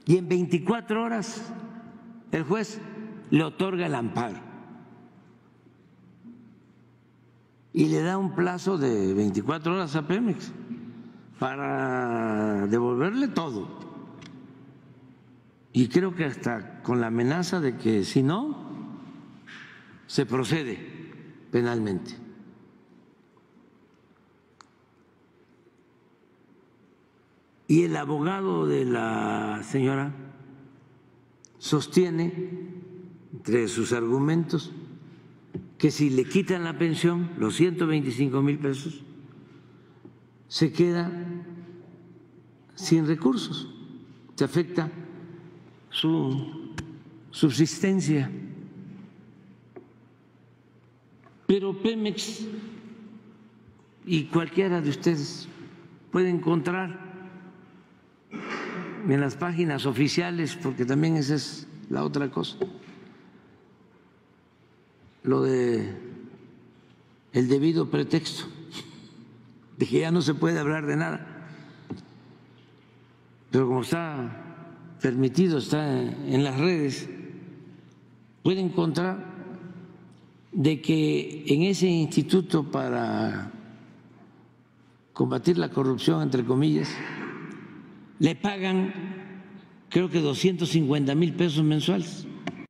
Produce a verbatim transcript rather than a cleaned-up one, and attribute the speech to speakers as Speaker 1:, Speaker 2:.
Speaker 1: y en veinticuatro horas el juez le otorga el amparo y le da un plazo de veinticuatro horas a Pemex para devolverle todo. Y creo que hasta con la amenaza de que si no, se procede penalmente. Y el abogado de la señora sostiene, entre sus argumentos, que si le quitan la pensión, los ciento veinticinco mil pesos, se queda sin recursos, se afecta su subsistencia. Pero Pemex y cualquiera de ustedes puede encontrar en las páginas oficiales, porque también esa es la otra cosa, lo de el debido pretexto, de que ya no se puede hablar de nada, pero como está permitido, está en las redes, puede encontrar de que en ese instituto para combatir la corrupción, entre comillas, le pagan creo que doscientos cincuenta mil pesos mensuales